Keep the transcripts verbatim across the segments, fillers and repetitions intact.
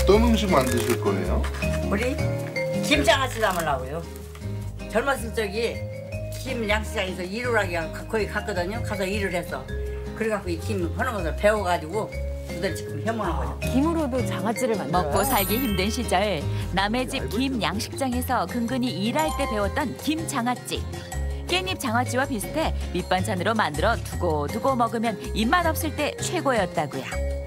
어떤 음식 만드실 거예요? 우리 김장아찌 담으려고요. 젊었을 적이 김 양식장에서 일을 하기 거기 갔거든요. 가서 일을 했어. 그래갖고 이 김 하는 것을 배워가지고 그들 지금 해먹는 거죠. 김으로도 장아찌를 만들어요? 먹고 살기 힘든 시절 남의 집 김 양식장에서 근근히 일할 때 배웠던 김 장아찌. 깻잎 장아찌와 비슷해 밑반찬으로 만들어 두고두고 먹으면 입맛 없을 때 최고였다고요.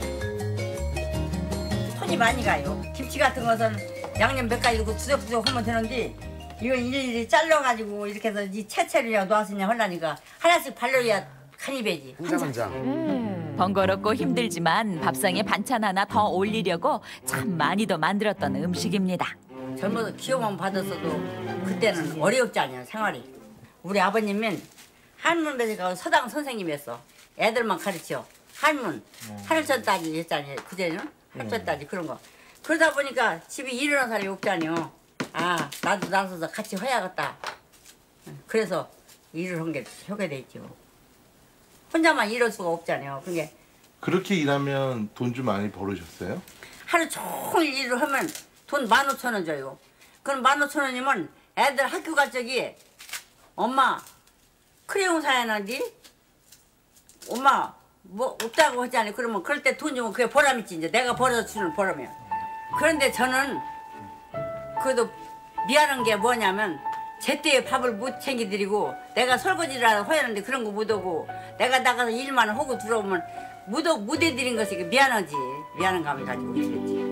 손이 많이 가요. 김치 같은 것은 양념 몇 가지 넣고 투적투적 하면 되는데 이거 일일이 잘라가지고 이렇게 해서 이 채채를 놓았으냐 하려니까 하나씩 발라야 간이 배지. 한 장 한 장. 음. 번거롭고 힘들지만 밥상에 반찬 하나 더 올리려고 참 많이도 만들었던 음식입니다. 젊어서 기여만 받았어도 그때는 어려웠지 않아요, 생활이. 우리 아버님은 한문배에 가서 서당 선생님이었어. 애들만 가르쳐. 한문, 하늘천 따지 했잖아요. 그제는 하늘천 따지 그런 거. 그러다 보니까 집에 일어난 사람이 없잖아요. 아, 나도 나서서 같이 해야겠다. 그래서 일을 한 게 하게 돼 있죠. 혼자만 이럴 수가 없잖아요. 그게 그렇게 일하면 돈 좀 많이 벌으셨어요? 하루 종일 일을 하면 돈 만 오천 원 줘요. 그럼 만 오천 원이면 애들 학교 갈 적이 엄마 크레용 사야 하는데 엄마 뭐 없다고 하잖아요. 그러면 그럴 때 돈 주면 그게 보람이지. 이제 내가 벌어서 주는 보람이야. 그런데 저는 그래도 미안한 게 뭐냐면 제때에 밥을 못 챙겨드리고 내가 설거지를 하는데 그런 거 못 하고 내가 나가서 일만 하고 들어오면 못, 못 해드린 것이 미안하지. 미안한 감을 가지고 이랬지.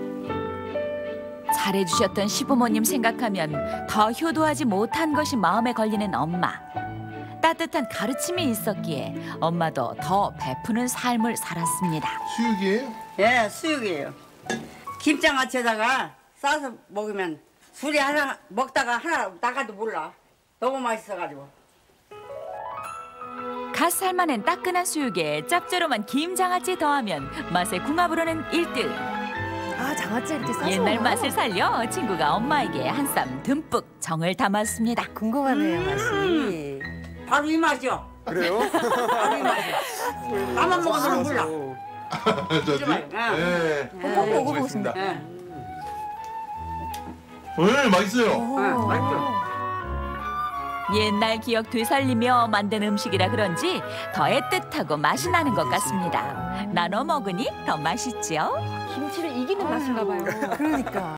잘해주셨던 시부모님 생각하면 더 효도하지 못한 것이 마음에 걸리는 엄마. 따뜻한 가르침이 있었기에 엄마도 더 베푸는 삶을 살았습니다. 수육이에요? 예, 수육이에요. 김장아찌에다가 싸서 먹으면 술이 하나 먹다가 하나 나가도 몰라. 너무 맛있어가지고. 갓 삶아낸 따끈한 수육에 짭조름한 김장아찌 더하면 맛의 궁합으로는 일 등. 아, 장아찌 이렇게 싸서 옛날 먹어요? 맛을 살려 친구가 엄마에게 한 쌈 듬뿍 정을 담았습니다. 궁금하네요, 맛이. 바로 이 맛이요. 그래요? 바로 이 맛이요. 나만 먹어서는 몰라. 저지? 예. 네. 꼭 먹어보겠습니다. 예. 네, 맛있어요. 예, 맛있죠. 옛날 기억 되살리며 만든 음식이라 그런지 더 애틋하고 맛이 나는 것 같습니다. 나눠 먹으니 더 맛있지요. 김치를 이기는 맛인가 봐요. 그러니까.